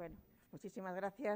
Bueno, muchísimas gracias.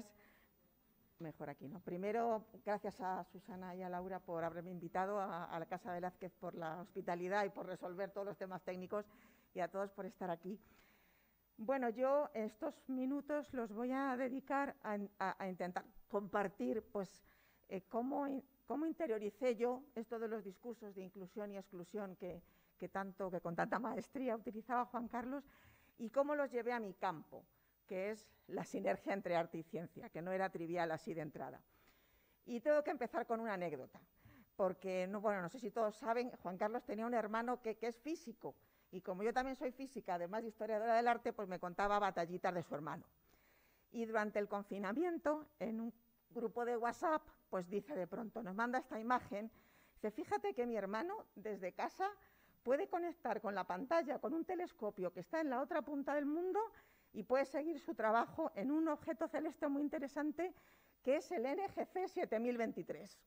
Mejor aquí, ¿no? Primero, gracias a Susana y a Laura por haberme invitado a la Casa Velázquez, por la hospitalidad y por resolver todos los temas técnicos, y a todos por estar aquí. Bueno, yo estos minutos los voy a dedicar a intentar compartir pues, cómo interioricé yo esto de los discursos de inclusión y exclusión que con tanta maestría utilizaba Juan Carlos, y cómo los llevé a mi campo, que es la sinergia entre arte y ciencia, que no era trivial así de entrada. Y tengo que empezar con una anécdota, porque, no sé si todos saben, Juan Carlos tenía un hermano que es físico, y como yo también soy física, además de historiadora del arte, pues me contaba batallitas de su hermano. Y durante el confinamiento, en un grupo de WhatsApp, pues dice de pronto, nos manda esta imagen, dice, fíjate que mi hermano desde casa puede conectar con la pantalla, con un telescopio que está en la otra punta del mundo, y puede seguir su trabajo en un objeto celeste muy interesante que es el NGC 7023.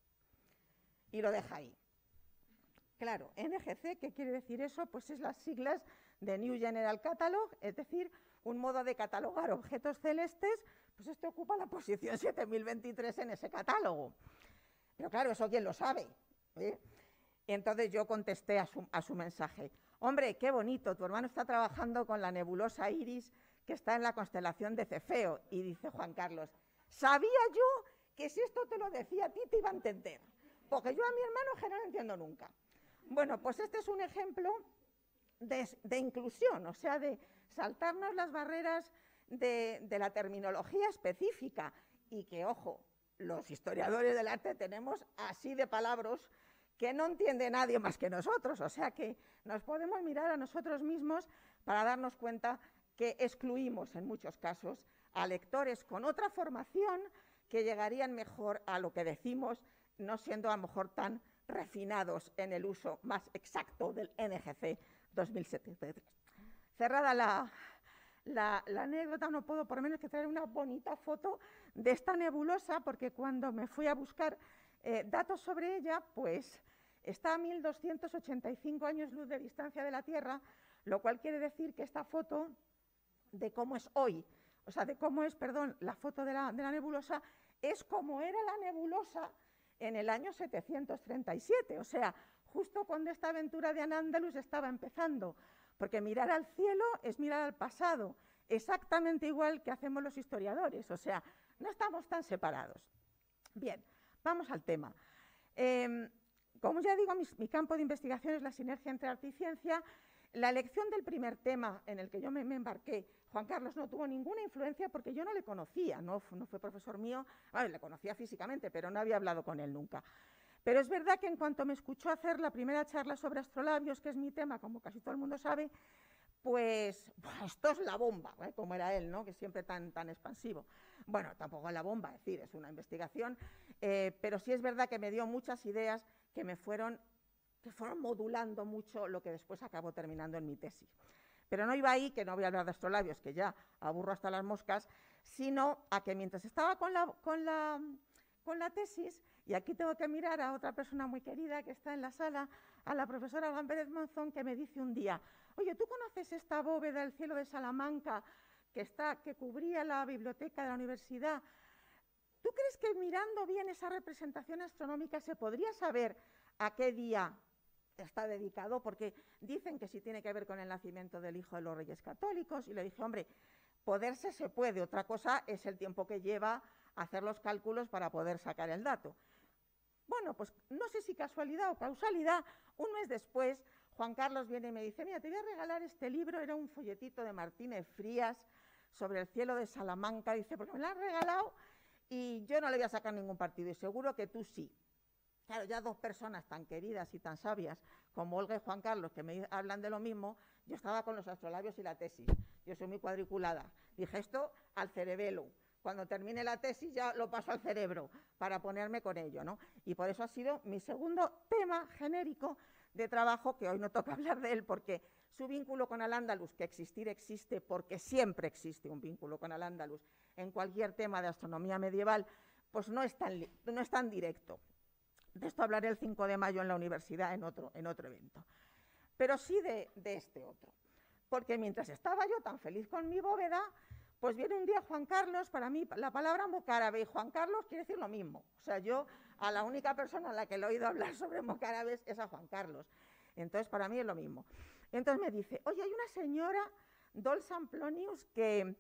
Y lo deja ahí. Claro, NGC, ¿qué quiere decir eso? Pues es las siglas de New General Catalog, es decir, un modo de catalogar objetos celestes, pues este ocupa la posición 7023 en ese catálogo. Pero claro, ¿eso quién lo sabe? Y entonces yo contesté a su mensaje. Hombre, qué bonito, tu hermano está trabajando con la nebulosa Iris, que está en la constelación de Cefeo. Y dice Juan Carlos, sabía yo que si esto te lo decía a ti te iba a entender, porque yo a mi hermano que no lo entiendo nunca. Bueno, pues este es un ejemplo de inclusión, o sea, de saltarnos las barreras de la terminología específica, y que, ojo, los historiadores del arte tenemos así de palabras que no entiende nadie más que nosotros, o sea que nos podemos mirar a nosotros mismos para darnos cuenta que excluimos en muchos casos a lectores con otra formación que llegarían mejor a lo que decimos, no siendo a lo mejor tan refinados en el uso más exacto del NGC 2073. Cerrada la anécdota, no puedo por menos que traer una bonita foto de esta nebulosa, porque cuando me fui a buscar datos sobre ella, pues está a 1285 años luz de distancia de la Tierra, lo cual quiere decir que esta foto de cómo es hoy, o sea, de cómo es, perdón, la foto de la nebulosa, es como era la nebulosa en el año 737, o sea, justo cuando esta aventura de Al-Ándalus estaba empezando, porque mirar al cielo es mirar al pasado, exactamente igual que hacemos los historiadores, o sea, no estamos tan separados. Bien, vamos al tema. Como ya digo, mi campo de investigación es la sinergia entre arte y ciencia. La elección del primer tema en el que yo me embarqué, Juan Carlos no tuvo ninguna influencia porque yo no le conocía, no fue profesor mío, le conocía físicamente, pero no había hablado con él nunca. Pero es verdad que en cuanto me escuchó hacer la primera charla sobre astrolabios, que es mi tema, como casi todo el mundo sabe, pues esto es la bomba, como era él, ¿no? Que siempre tan expansivo. Bueno, tampoco es la bomba, es decir, es una investigación, pero sí es verdad que me dio muchas ideas que fueron modulando mucho lo que después acabó terminando en mi tesis. Pero no iba ahí, que no voy a hablar de astrolabios, que ya aburro hasta las moscas, sino a que mientras estaba con la tesis, y aquí tengo que mirar a otra persona muy querida que está en la sala, a la profesora Gambérez Monzón, que me dice un día, oye, ¿tú conoces esta bóveda del cielo de Salamanca que cubría la biblioteca de la universidad? ¿Tú crees que mirando bien esa representación astronómica se podría saber a qué día está dedicado? Porque dicen que sí tiene que ver con el nacimiento del hijo de los Reyes Católicos, y le dije, hombre, poderse se puede, otra cosa es el tiempo que lleva hacer los cálculos para poder sacar el dato. Bueno, pues no sé si casualidad o causalidad, un mes después Juan Carlos viene y me dice, mira, te voy a regalar este libro, era un folletito de Martínez Frías sobre el cielo de Salamanca, dice, porque me lo han regalado y yo no le voy a sacar ningún partido, y seguro que tú sí. Claro, ya dos personas tan queridas y tan sabias como Olga y Juan Carlos, que me hablan de lo mismo, yo estaba con los astrolabios y la tesis. Yo soy muy cuadriculada. Dije, esto al cerebelo. Cuando termine la tesis ya lo paso al cerebro para ponerme con ello, ¿no? Y por eso ha sido mi segundo tema genérico de trabajo, que hoy no toca hablar de él, porque su vínculo con Al-Ándalus, que existir existe porque siempre existe un vínculo con Al-Ándalus en cualquier tema de astronomía medieval, pues no es tan directo. De esto hablaré el 5 de mayo en la universidad en otro evento. Pero sí de este otro. Porque mientras estaba yo tan feliz con mi bóveda, Pues viene un día Juan Carlos, para mí la palabra mozárabe y Juan Carlos quiere decir lo mismo. O sea, yo a la única persona a la que le he oído hablar sobre mozárabes es a Juan Carlos. Entonces, para mí es lo mismo. Entonces me dice, oye, hay una señora, Dols Amplonius, que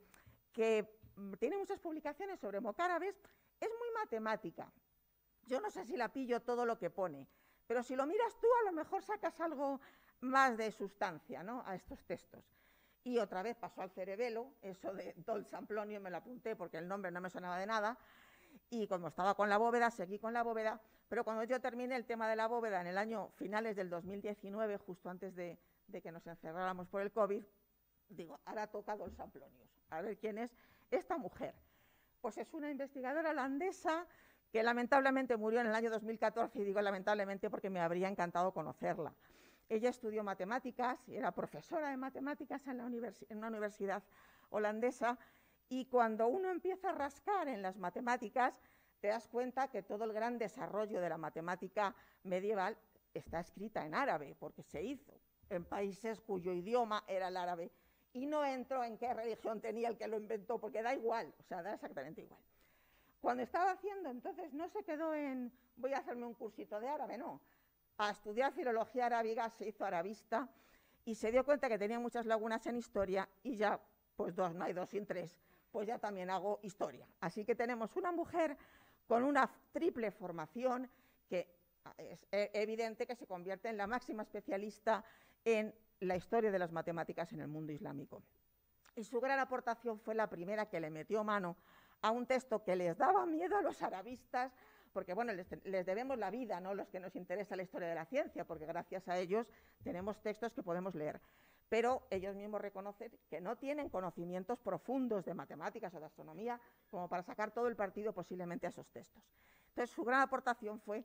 tiene muchas publicaciones sobre mozárabes, es muy matemática. Yo no sé si la pillo todo lo que pone, pero si lo miras tú, a lo mejor sacas algo más de sustancia, ¿no?, a estos textos. Y otra vez pasó al cerebelo, eso de Dols Amplonius, me lo apunté porque el nombre no me sonaba de nada, y como estaba con la bóveda, seguí con la bóveda, pero cuando yo terminé el tema de la bóveda en el año finales del 2019, justo antes de que nos encerráramos por el COVID, digo, ahora toca Dols Amplonius, a ver quién es esta mujer. Pues es una investigadora holandesa que lamentablemente murió en el año 2014, y digo lamentablemente porque me habría encantado conocerla. Ella estudió matemáticas, era profesora de matemáticas en una universidad holandesa, y cuando uno empieza a rascar en las matemáticas, te das cuenta que todo el gran desarrollo de la matemática medieval está escrita en árabe, porque se hizo en países cuyo idioma era el árabe, y no entro en qué religión tenía el que lo inventó, porque da igual, o sea, da exactamente igual. Cuando estaba haciendo, entonces, no se quedó en voy a hacerme un cursito de árabe, no. A estudiar filología arábiga, se hizo arabista y se dio cuenta que tenía muchas lagunas en historia, y ya, pues no hay dos sin tres, pues ya también hago historia. Así que tenemos una mujer con una triple formación que es evidente que se convierte en la máxima especialista en la historia de las matemáticas en el mundo islámico. Y su gran aportación fue la primera que le metió mano a un texto que les daba miedo a los arabistas, porque bueno, les debemos la vida, ¿no?, los que nos interesa la historia de la ciencia, porque gracias a ellos tenemos textos que podemos leer. Pero ellos mismos reconocen que no tienen conocimientos profundos de matemáticas o de astronomía como para sacar todo el partido posiblemente a esos textos. Entonces, su gran aportación fue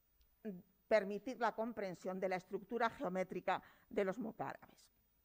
permitir la comprensión de la estructura geométrica de los mozárabes.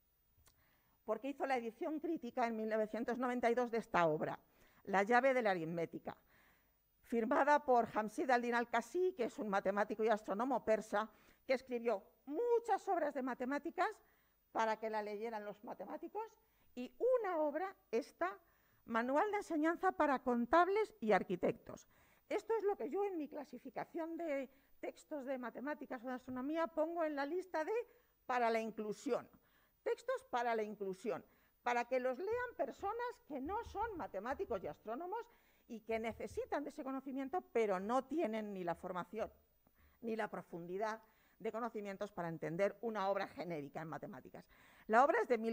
Porque hizo la edición crítica en 1992 de esta obra, La llave de la aritmética, firmada por Jamshid al-Din al-Kasi, que es un matemático y astrónomo persa, que escribió muchas obras de matemáticas para que la leyeran los matemáticos, y una obra, esta, Manual de enseñanza para contables y arquitectos. Esto es lo que yo en mi clasificación de textos de matemáticas o de astronomía pongo en la lista de para la inclusión. Textos para la inclusión, para que los lean personas que no son matemáticos y astrónomos y que necesitan de ese conocimiento, pero no tienen ni la formación ni la profundidad de conocimientos para entender una obra genérica en matemáticas. La obra es de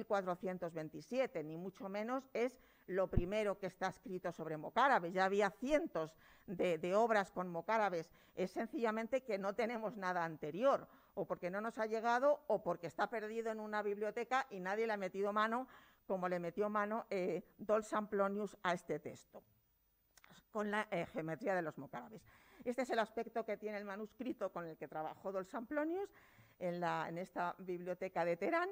1427, ni mucho menos es lo primero que está escrito sobre mozárabes. Ya había cientos de obras con mozárabes, es sencillamente que no tenemos nada anterior, o porque no nos ha llegado, o porque está perdido en una biblioteca y nadie le ha metido mano, como le metió mano Dols Amplonius a este texto, con la geometría de los mozárabes. Este es el aspecto que tiene el manuscrito con el que trabajó Dols Amplonius en esta biblioteca de Teherán,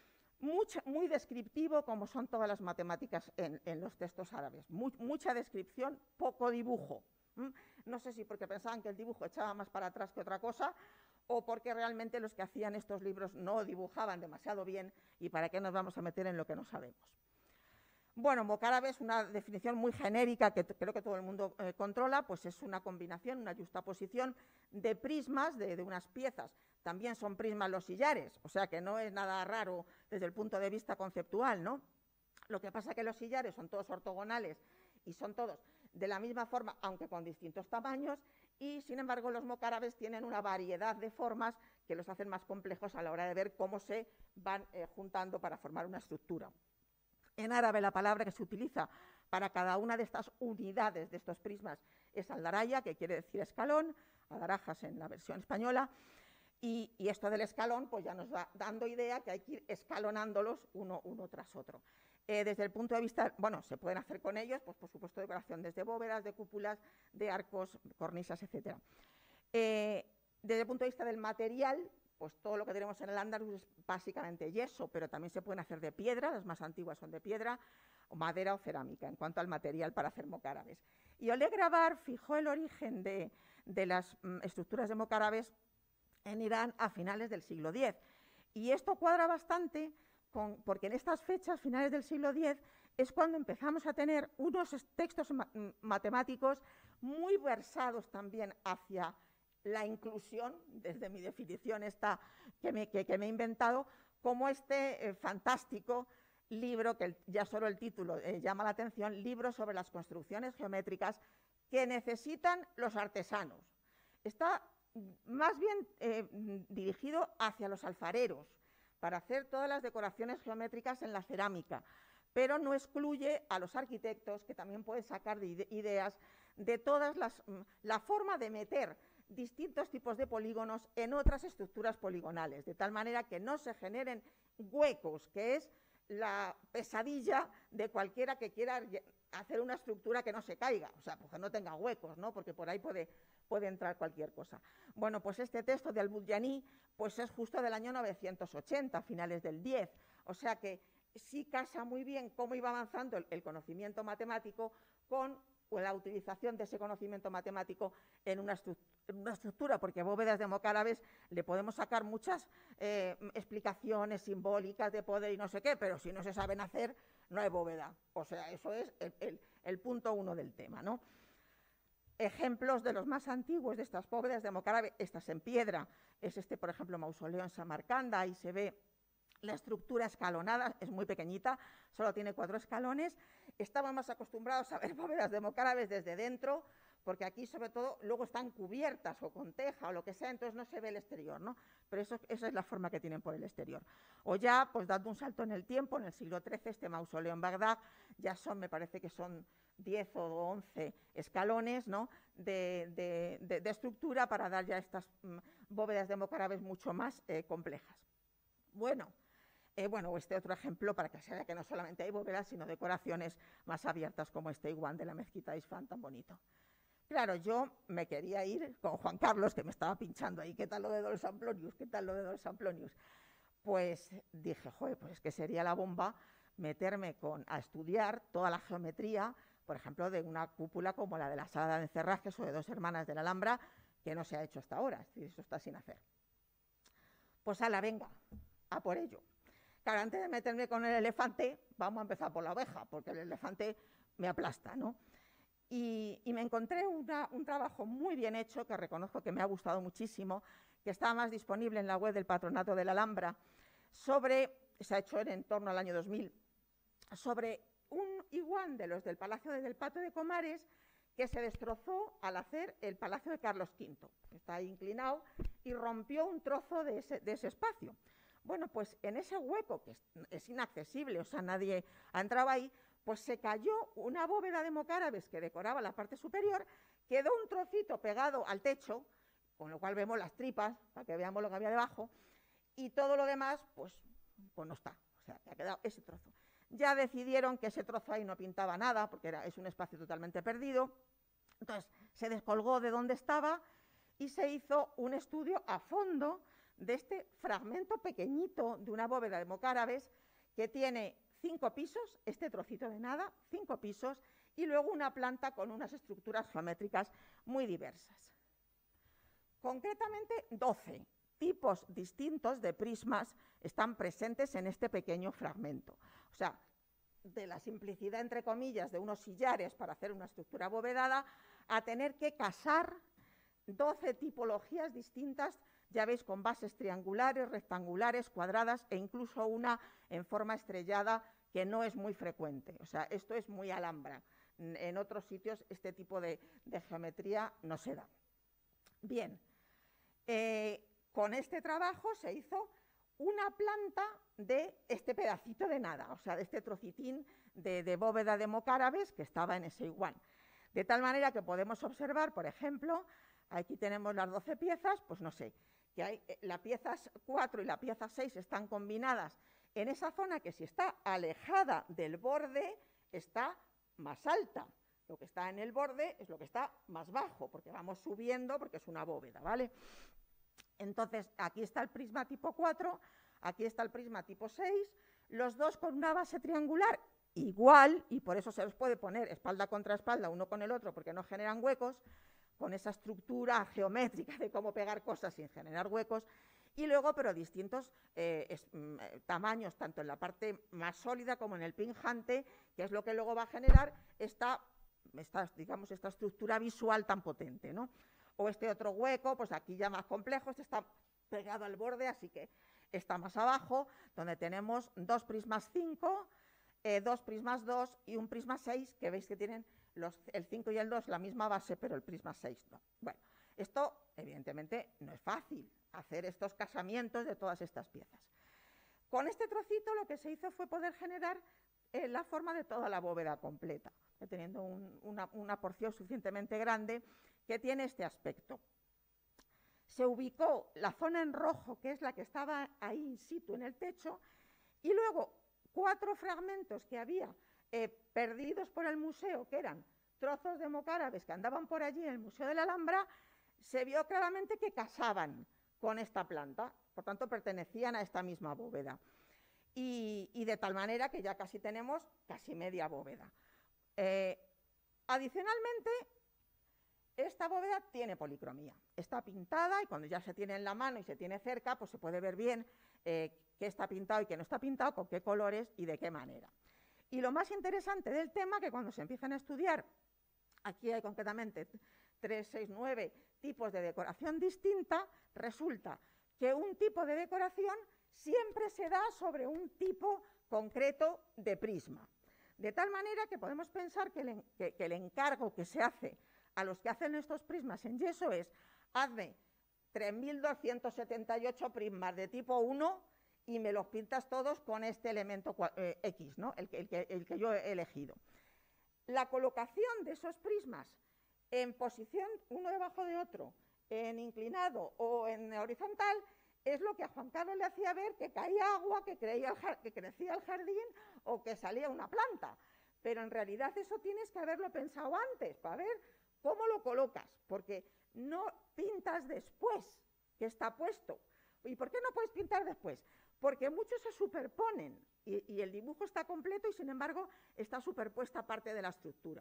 muy descriptivo, como son todas las matemáticas en los textos árabes. Mucha descripción, poco dibujo. No sé si porque pensaban que el dibujo echaba más para atrás que otra cosa, o porque realmente los que hacían estos libros no dibujaban demasiado bien, y para qué nos vamos a meter en lo que no sabemos. Bueno, mozárabe es una definición muy genérica que creo que todo el mundo controla, pues es una combinación, una yuxtaposición de prismas de unas piezas. También son prismas los sillares, o sea que no es nada raro desde el punto de vista conceptual, ¿no? Lo que pasa es que los sillares son todos ortogonales y son todos de la misma forma, aunque con distintos tamaños, y sin embargo los mozárabes tienen una variedad de formas que los hacen más complejos a la hora de ver cómo se van juntando para formar una estructura. En árabe la palabra que se utiliza para cada una de estas unidades de estos prismas es aldaraya, que quiere decir escalón, adarajas en la versión española, y esto del escalón pues ya nos va dando idea que hay que ir escalonándolos uno tras otro. Desde el punto de vista, bueno, se pueden hacer con ellos, pues por supuesto decoración desde bóvedas, de cúpulas, de arcos, cornisas, etc. Desde el punto de vista del material, pues todo lo que tenemos en el Andalus es básicamente yeso, pero también se pueden hacer de piedra, las más antiguas son de piedra, o madera o cerámica, en cuanto al material para hacer mozárabes. Y Oleg Grabar fijó el origen de las estructuras de mozárabes en Irán a finales del siglo X. Y esto cuadra bastante porque en estas fechas, finales del siglo X, es cuando empezamos a tener unos textos matemáticos muy versados también hacia la inclusión, desde mi definición esta que me he inventado, como este fantástico libro, que ya solo el título llama la atención, libro sobre las construcciones geométricas que necesitan los artesanos. Está más bien dirigido hacia los alfareros, para hacer todas las decoraciones geométricas en la cerámica, pero no excluye a los arquitectos, que también pueden sacar ideas de todas la forma de meter distintos tipos de polígonos en otras estructuras poligonales, de tal manera que no se generen huecos, que es la pesadilla de cualquiera que quiera hacer una estructura que no se caiga, o sea, porque no tenga huecos, ¿no? Porque por ahí puede entrar cualquier cosa. Bueno, pues este texto de Al-Budjani pues es justo del año 980, finales del 10, o sea que sí casa muy bien cómo iba avanzando el conocimiento matemático con la utilización de ese conocimiento matemático en una estructura, porque bóvedas de mocárabes le podemos sacar muchas explicaciones simbólicas de poder y no sé qué, pero si no se saben hacer, no hay bóveda. O sea, eso es el punto 1 del tema, ¿no? Ejemplos de los más antiguos de estas bóvedas de mocarábe, estas en piedra, es este, por ejemplo, mausoleo en Samarcanda, ahí se ve la estructura escalonada, es muy pequeñita, solo tiene 4 escalones. Estaban más acostumbrados a ver bóvedas de mocárabes desde dentro, porque aquí sobre todo luego están cubiertas o con teja o lo que sea, entonces no se ve el exterior, ¿no? Pero esa es la forma que tienen por el exterior. O ya, pues dando un salto en el tiempo, en el siglo XIII, este mausoleo en Bagdad, ya son, me parece que son 10 o 11 escalones, ¿no? de estructura para dar ya estas bóvedas de mocárabes mucho más complejas. Bueno, este otro ejemplo para que se vea que no solamente hay bóvedas, sino decoraciones más abiertas como este igual de la mezquita de Isfán tan bonito. Claro, yo me quería ir con Juan Carlos, que me estaba pinchando ahí, ¿qué tal lo de Dol Samplonius? ¿Qué tal lo de Dol Samplonius? Pues dije, joder, pues es que sería la bomba meterme a estudiar toda la geometría, por ejemplo, de una cúpula como la de la Sala de Encerrajes o de Dos Hermanas de la Alhambra, que no se ha hecho hasta ahora, eso está sin hacer. Pues ala, venga, a por ello. Claro, antes de meterme con el elefante, vamos a empezar por la oveja, porque el elefante me aplasta, ¿no? Y me encontré un trabajo muy bien hecho, que reconozco que me ha gustado muchísimo, que está más disponible en la web del Patronato de la Alhambra, se ha hecho en torno al año 2000, sobre un iguán de los del Palacio del Pato de Comares, que se destrozó al hacer el Palacio de Carlos V. Está ahí inclinado y rompió un trozo de ese espacio. Bueno, pues en ese hueco, que es inaccesible, o sea, nadie ha entrado ahí, pues se cayó una bóveda de mocárabes que decoraba la parte superior, quedó un trocito pegado al techo, con lo cual vemos las tripas, para que veamos lo que había debajo, y todo lo demás, pues no está, o sea, ha quedado ese trozo. Ya decidieron que ese trozo ahí no pintaba nada, porque es un espacio totalmente perdido, entonces se descolgó de donde estaba y se hizo un estudio a fondo de este fragmento pequeñito de una bóveda de mocárabes que tiene 5 pisos, este trocito de nada, 5 pisos, y luego una planta con unas estructuras geométricas muy diversas. Concretamente, 12 tipos distintos de prismas están presentes en este pequeño fragmento. O sea, de la simplicidad, entre comillas, de unos sillares para hacer una estructura abovedada, a tener que casar 12 tipologías distintas, ya veis, con bases triangulares, rectangulares, cuadradas e incluso una en forma estrellada, que no es muy frecuente. O sea, esto es muy Alhambra. En otros sitios este tipo de geometría no se da. Bien, con este trabajo se hizo una planta de este pedacito de nada, o sea, de este trocitín de bóveda de mocárabes que estaba en ese igual. De tal manera que podemos observar, por ejemplo, aquí tenemos las 12 piezas, pues no sé, que hay la pieza 4 y la pieza 6 están combinadas en esa zona que si está alejada del borde está más alta. Lo que está en el borde es lo que está más bajo, porque vamos subiendo, porque es una bóveda, ¿vale? Entonces, aquí está el prisma tipo 4, aquí está el prisma tipo 6, los dos con una base triangular igual, y por eso se los puede poner espalda contra espalda, uno con el otro, porque no generan huecos, con esa estructura geométrica de cómo pegar cosas sin generar huecos, y luego, pero distintos tamaños, tanto en la parte más sólida como en el pinjante, que es lo que luego va a generar esta estructura visual tan potente, ¿no? O este otro hueco, pues aquí ya más complejo, este está pegado al borde, así que está más abajo, donde tenemos 2 prismas 5, 2 prismas 2 y un prisma 6, que veis que tienen el 5 y el 2 la misma base, pero el prisma 6 no. Bueno, esto evidentemente no es fácil, hacer estos casamientos de todas estas piezas. Con este trocito lo que se hizo fue poder generar la forma de toda la bóveda completa, teniendo una porción suficientemente grande que tiene este aspecto. Se ubicó la zona en rojo, que es la que estaba ahí in situ en el techo, y luego 4 fragmentos que había perdidos por el museo, que eran trozos de mocárabes que andaban por allí en el Museo de la Alhambra, se vio claramente que casaban con esta planta, por tanto pertenecían a esta misma bóveda. Y de tal manera que ya casi tenemos casi media bóveda. Adicionalmente, esta bóveda tiene policromía, está pintada y cuando ya se tiene en la mano y se tiene cerca, pues se puede ver bien qué está pintado y qué no está pintado, con qué colores y de qué manera. Y lo más interesante del tema, que cuando se empiezan a estudiar, aquí hay concretamente 3, 6, 9 tipos de decoración distinta, resulta que un tipo de decoración siempre se da sobre un tipo concreto de prisma. De tal manera que podemos pensar que el encargo que se hace a los que hacen estos prismas en yeso es: hazme 3.278 prismas de tipo 1 y me los pintas todos con este elemento X, ¿no? el que yo he elegido. La colocación de esos prismas en posición uno debajo de otro, en inclinado o en horizontal, es lo que a Juan Carlos le hacía ver que caía agua, que crecía el jardín o que salía una planta. Pero en realidad eso tienes que haberlo pensado antes para ver cómo lo colocas, porque no pintas después que está puesto. ¿Y por qué no puedes pintar después? Porque muchos se superponen y el dibujo está completo y sin embargo está superpuesta parte de la estructura.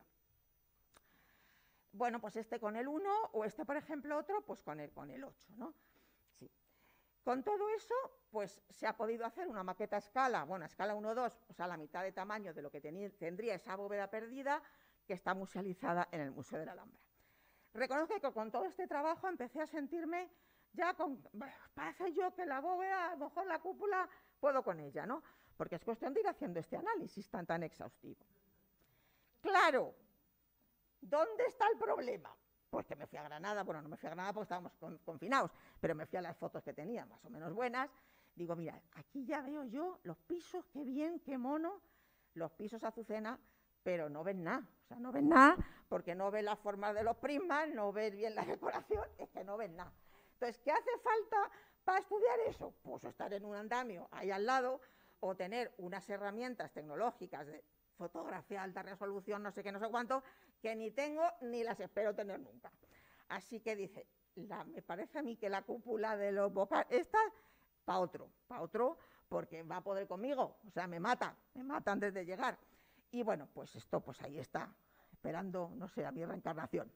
Bueno, pues este con el 1 o este, por ejemplo, otro, pues con el 8, ¿no? Sí. Con todo eso, pues se ha podido hacer una maqueta a escala, bueno, a escala 1-2, o sea, la mitad de tamaño de lo que tendría esa bóveda perdida, que está musealizada en el Museo de la Alhambra. Reconozco que con todo este trabajo empecé a sentirme ya parece yo que la bóveda, a lo mejor la cúpula, puedo con ella, ¿no? Porque es cuestión de ir haciendo este análisis tan exhaustivo. Claro, ¿dónde está el problema? Pues que me fui a Granada, bueno, no me fui a Granada porque estábamos confinados, pero me fui a las fotos que tenía, más o menos buenas. Digo, mira, aquí ya veo yo los pisos, qué bien, qué mono, los pisos Azucena, pero no ven nada, o sea, no ven nada porque no ven las formas de los prismas, no ven bien la decoración, es que no ven nada. Entonces, ¿qué hace falta para estudiar eso? Pues estar en un andamio ahí al lado o tener unas herramientas tecnológicas de fotografía, alta resolución, no sé qué, no sé cuánto, que ni tengo ni las espero tener nunca. Así que dice, me parece a mí que la cúpula de los Boca, esta, para otro, porque va a poder conmigo, o sea, me mata antes de llegar. Y bueno, pues esto, pues ahí está, esperando, no sé, a mi reencarnación.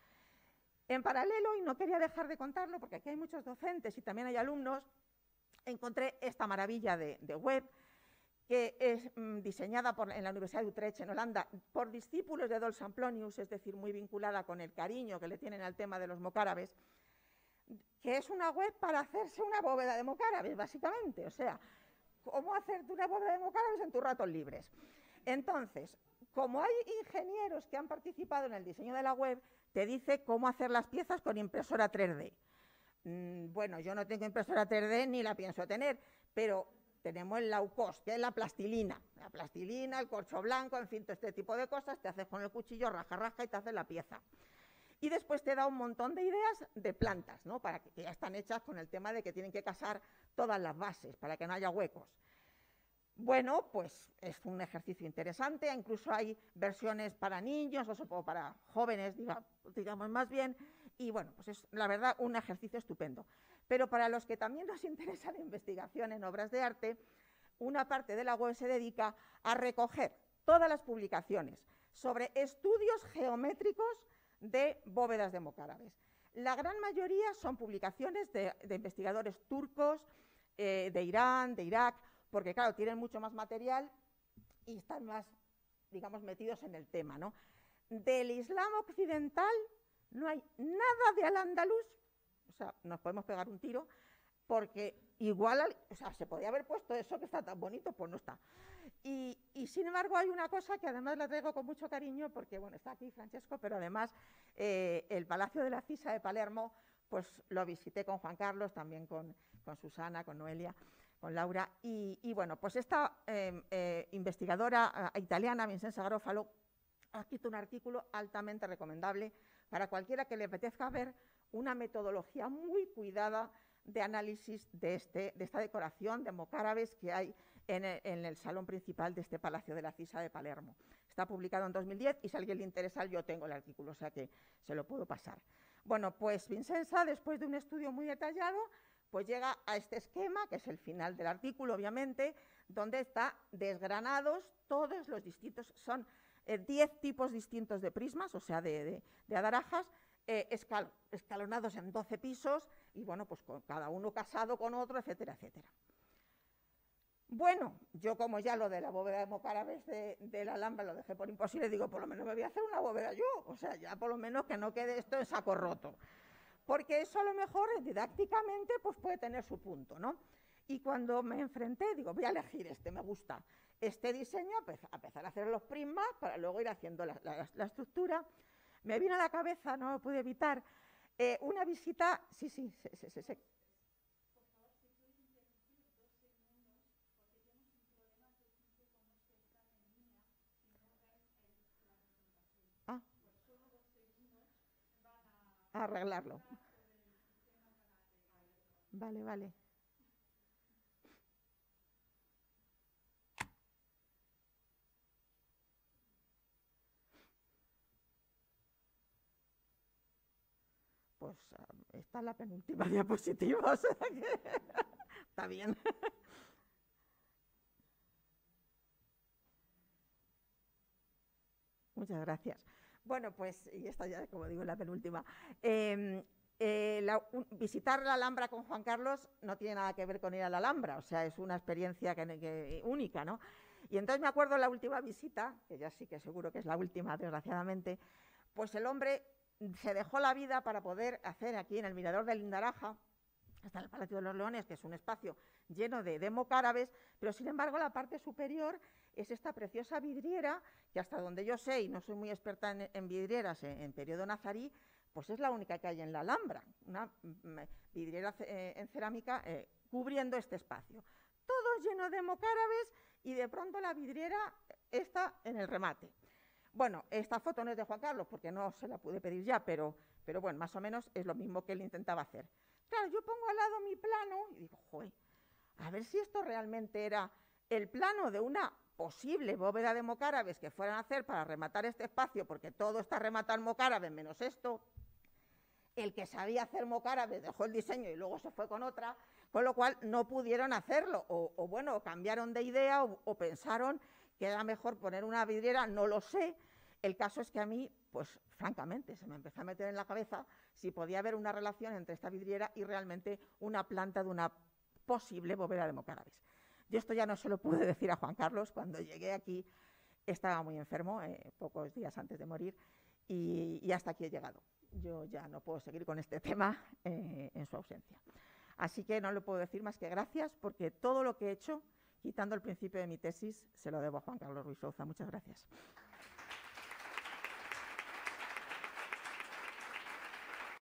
En paralelo, y no quería dejar de contarlo, porque aquí hay muchos docentes y también hay alumnos, encontré esta maravilla de web, que es diseñada en la Universidad de Utrecht, en Holanda, por discípulos de Dolce Amplonius, es decir, muy vinculada con el cariño que le tienen al tema de los mocárabes, que es una web para hacerse una bóveda de mocárabes, básicamente. O sea, cómo hacerte una bóveda de mocárabes en tus ratos libres. Entonces, como hay ingenieros que han participado en el diseño de la web, te dice cómo hacer las piezas con impresora 3D. Bueno, yo no tengo impresora 3D ni la pienso tener, pero tenemos el low cost, que es la plastilina, el corcho blanco, en fin, todo este tipo de cosas, te haces con el cuchillo, rasca y te haces la pieza. Y después te da un montón de ideas de plantas, ¿no? Para que ya están hechas con el tema de que tienen que casar todas las bases, para que no haya huecos. Bueno, pues es un ejercicio interesante, incluso hay versiones para niños, o para jóvenes, digamos más bien, y bueno, pues es la verdad un ejercicio estupendo. Pero para los que también nos interesa la investigación en obras de arte, una parte de la web se dedica a recoger todas las publicaciones sobre estudios geométricos de bóvedas de mocárabes. La gran mayoría son publicaciones de investigadores turcos, de Irán, de Irak, porque claro, tienen mucho más material y están más, digamos, metidos en el tema, ¿no? Del Islam occidental no hay nada de al-Ándalus, o sea, nos podemos pegar un tiro, porque igual, o sea, se podía haber puesto eso que está tan bonito, pues no está. Y sin embargo hay una cosa que además la traigo con mucho cariño, porque bueno, está aquí Francesco, pero además el Palacio de la Cisa de Palermo, pues lo visité con Juan Carlos, también con Susana, con Noelia, con Laura, y bueno, pues esta investigadora italiana, Vincenza Garofalo, ha escrito un artículo altamente recomendable para cualquiera que le apetezca ver una metodología muy cuidada de análisis de esta decoración de mocárabes que hay en el salón principal de este Palacio de la Cisa de Palermo. Está publicado en 2010 y si a alguien le interesa, yo tengo el artículo, o sea que se lo puedo pasar. Bueno, pues Vincenza, después de un estudio muy detallado, pues llega a este esquema, que es el final del artículo, obviamente, donde está desgranados todos los distintos, son 10 tipos distintos de prismas, o sea, de adarajas, escalonados en 12 pisos y, bueno, pues con cada uno casado con otro, etcétera, etcétera. Bueno, yo como ya lo de la bóveda de mocárabes de la Alhambra lo dejé por imposible, digo, por lo menos me voy a hacer una bóveda yo, o sea, ya por lo menos que no quede esto en saco roto, porque eso a lo mejor didácticamente pues puede tener su punto, ¿no? Y cuando me enfrenté, digo, voy a elegir este, me gusta este diseño, a empezar a hacer los prismas para luego ir haciendo la estructura. Me vino a la cabeza, no lo pude evitar, una visita, sí. Ah, a arreglarlo. Vale, vale. Pues esta es la penúltima diapositiva, o sea que está bien. Muchas gracias. Bueno, pues, y esta ya, como digo, es la penúltima. Visitar la Alhambra con Juan Carlos no tiene nada que ver con ir a la Alhambra, o sea, es una experiencia única, ¿no? Y entonces me acuerdo la última visita, que ya sí que seguro que es la última, desgraciadamente, pues el hombre se dejó la vida para poder hacer aquí en el Mirador de Lindaraja, hasta el Palacio de los Leones, que es un espacio lleno de mocárabes, pero sin embargo la parte superior es esta preciosa vidriera, que hasta donde yo sé, y no soy muy experta en vidrieras en periodo nazarí, pues es la única que hay en la Alhambra, una vidriera en cerámica cubriendo este espacio. Todo lleno de mocárabes y de pronto la vidriera está en el remate. Bueno, esta foto no es de Juan Carlos porque no se la pude pedir ya, pero bueno, más o menos es lo mismo que él intentaba hacer. Claro, yo pongo al lado mi plano y digo, joder, a ver si esto realmente era el plano de una posible bóveda de mocárabes que fueran a hacer para rematar este espacio, porque todo está rematado en mocárabes menos esto. El que sabía hacer mocárabes dejó el diseño y luego se fue con otra, con lo cual no pudieron hacerlo, o bueno, cambiaron de idea o pensaron que era mejor poner una vidriera, no lo sé. El caso es que a mí, pues francamente, se me empezó a meter en la cabeza si podía haber una relación entre esta vidriera y realmente una planta de una posible bóveda de mocárabes. Yo esto ya no se lo pude decir a Juan Carlos. Cuando llegué aquí estaba muy enfermo, pocos días antes de morir, y hasta aquí he llegado. Yo ya no puedo seguir con este tema en su ausencia. Así que no le puedo decir más que gracias, porque todo lo que he hecho, quitando el principio de mi tesis, se lo debo a Juan Carlos Ruiz Souza. Muchas gracias.